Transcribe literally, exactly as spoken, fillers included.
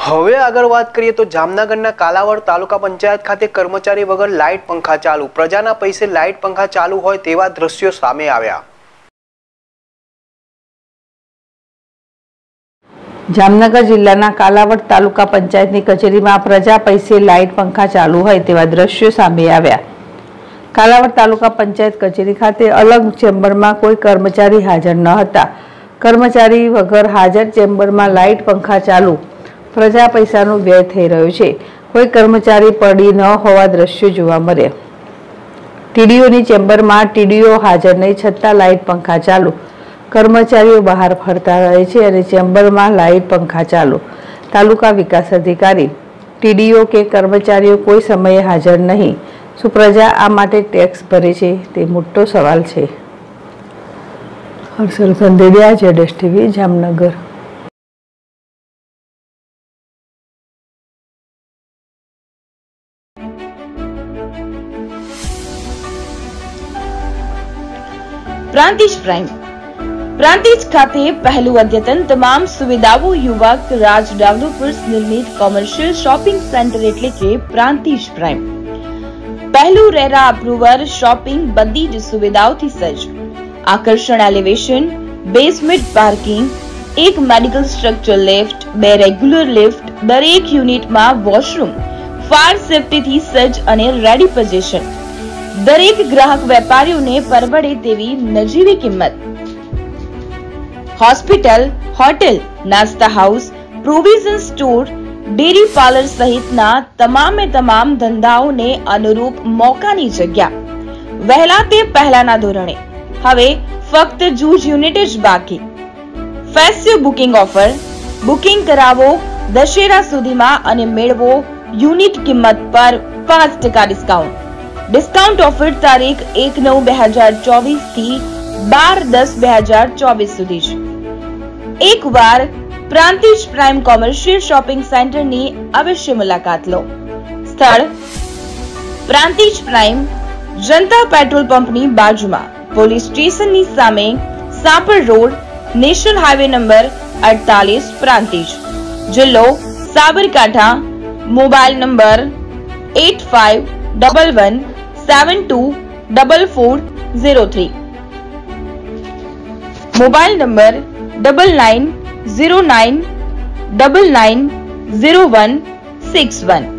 હવે આગળ વાત કરીએ તો જામનગરના કાલાવડ તાલુકા પંચાયત ખાતે કર્મચારી વગર લાઇટ પંખા ચાલુ, પ્રજાના પૈસે લાઇટ પંખા ચાલુ હોય તેવા દ્રશ્યો સામે આવ્યા। જામનગર જિલ્લાના કાલાવડ તાલુકા પંચાયતની કચેરીમાં પ્રજા પૈસે લાઇટ પંખા ચાલુ હોય તેવા દ્રશ્યો સામે આવ્યા। કાલાવડ તાલુકા પંચાયત કચેરી ખાતે અલગ ચેમ્બરમાં કોઈ કર્મચારી હાજર ન હતા। કર્મચારી વગર હાજર ચેમ્બરમાં લાઇટ પંખા ચાલુ, પ્રજા પૈસાનો વ્યય થઈ રહ્યો છે। કોઈ કર્મચારી પડી ન હોવા દ્રશ્યો જોવા મળ્યા। ટીડીઓની ચેમ્બરમાં ટીડીઓ હાજર નહીં છતાં લાઇટ પંખા ચાલુ, કર્મચારીઓ બહાર ફરતા રહે છે અને ચેમ્બરમાં લાઇટ પંખા ચાલુ। તાલુકા વિકાસ અધિકારી, ટીડીઓ કે કર્મચારીઓ કોઈ સમયે હાજર નહીં। શું પ્રજા આ માટે ટેક્સ ભરે છે તે મોટો સવાલ છે। હર્ષલ કંદેડિયા, જેડેશ ટીવી, જામનગર। પ્રાંતિજ પ્રાઇમ પ્રાંતિજ ખાતે પહેલું અદ્યતન તમામ સુવિધાઓ યુવક રાજ ડેવલપર્સ નિર્મિત કોમર્શિયલ શોપિંગ સેન્ટર એટલે કે પ્રાંતિજ પ્રાઇમ પહેલું રેરા અપ્રુવર શોપિંગ બધી જ સુવિધાઓથી સજ્જ, આકર્ષણ એલિવેશન, બેઝમેન્ટ પાર્કિંગ, એક મેડિકલ સ્ટ્રક્ચર લિફ્ટ, બે રેગ્યુલર લિફ્ટ, દરેક યુનિટમાં વોશરૂમ, ફાયર સેફ્ટીથી સજ્જ અને રેડી પોઝિશન, દરેક ગ્રાહક વેપારીઓને પરવડે તેવી નજીવી કિંમત, હોસ્પિટલ, હોટેલ, નાસ્તા house, provision store, dairy parlour સહિતના તમામે તમામ ધંધાઓને અનુરૂપ મોકાની જગ્યા, વહેલા તે પહેલાના ધોરણે, હવે ફક્ત જૂજ યુનિટ જ બાકી। ફેસ્ટિવ બુકિંગ ઓફર, બુકિંગ કરાવો દશેરા સુધીમાં અને મેળવો યુનિટ કિંમત પર પાંચ ટકા ડિસ્કાઉન્ટ। ડિસ્કાઉન્ટ ઓફર તારીખ એક નવ બે હજાર ચોવીસ થી બાર દસ બે હજાર ચોવીસ સુધી જ। એકવાર પ્રાંતિજ પ્રાઇમ કોમર્શિયલ શોપિંગ સેન્ટરની અવશ્ય મુલાકાત લો। સ્થળ પ્રાંતિજ પ્રાઇમ, જનતા પેટ્રોલ પંપની બાજુમાં, પોલીસ સ્ટેશનની સામે, Sapar road, national highway number અડતાલીસ, પ્રાંતિજ, જિલ્લો Sabarkantha. Mobile number eight five double one seven two double four zero three, mobile number double nine zero nine double nine zero one six one.